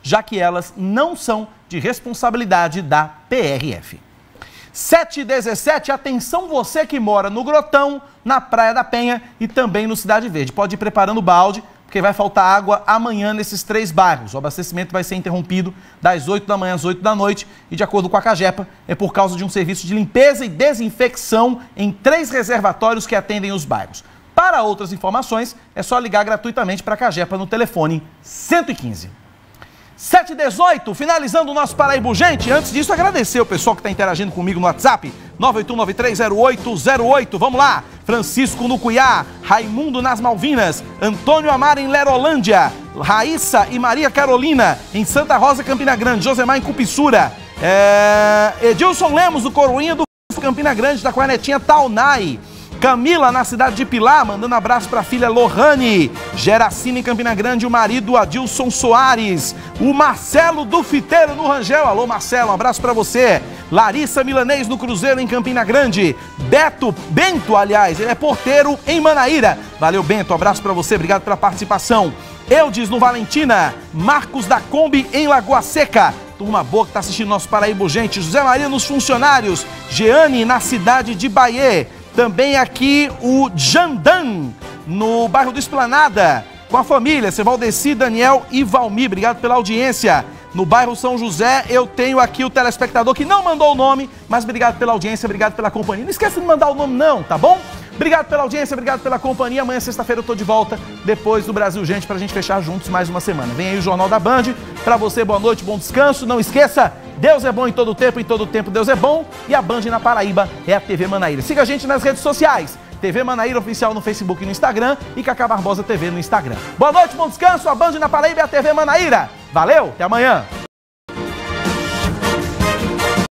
já que elas não são de responsabilidade da PRF. 7h17, atenção você que mora no Grotão, na Praia da Penha e também no Cidade Verde. Pode ir preparando o balde, porque vai faltar água amanhã nesses 3 bairros. O abastecimento vai ser interrompido das 8 da manhã às 8 da noite e, de acordo com a Cagepa, é por causa de um serviço de limpeza e desinfecção em 3 reservatórios que atendem os bairros. Para outras informações, é só ligar gratuitamente para a Cagepa no telefone 115. 7h18, finalizando o nosso Paraíba Urgente. Antes disso, agradecer o pessoal que está interagindo comigo no WhatsApp, 981930808. Vamos lá, Francisco no Cuiá, Raimundo nas Malvinas, Antônio Amar em Lerolândia, Raíssa e Maria Carolina em Santa Rosa, Campina Grande, Josemar em Cupissura, Edilson Lemos do Coroinha do Campina Grande, da Cornetinha Taunay, Camila na cidade de Pilar, mandando abraço para a filha Lohane, Geracina em Campina Grande, o marido Adilson Soares, o Marcelo do Fiteiro no Rangel, alô Marcelo, um abraço para você, Larissa Milanês no Cruzeiro em Campina Grande, Bento, aliás, ele é porteiro em Manaíra, valeu Bento, um abraço para você, obrigado pela participação, Eudes no Valentina, Marcos da Kombi em Lagoa Seca, turma boa que está assistindo nosso Paraíba Urgente, José Maria nos Funcionários, Jeane na cidade de Bahia, também aqui o Jandan, no bairro do Esplanada, com a família, seu Valdeci, Daniel e Valmir, obrigado pela audiência. No bairro São José, eu tenho aqui o telespectador que não mandou o nome, mas obrigado pela audiência, obrigado pela companhia. Não esqueça de mandar o nome não, tá bom? Obrigado pela audiência, obrigado pela companhia. Amanhã, sexta-feira, eu tô de volta, depois do Brasil Urgente, pra gente fechar juntos mais uma semana. Vem aí o Jornal da Band. Pra você, boa noite, bom descanso. Não esqueça, Deus é bom em todo tempo, em todo tempo Deus é bom. E a Band na Paraíba é a TV Manaíra. Siga a gente nas redes sociais. TV Manaíra Oficial no Facebook e no Instagram e Cacá Barbosa TV no Instagram. Boa noite, bom descanso. A Band na Paraíba é a TV Manaíra. Valeu, até amanhã.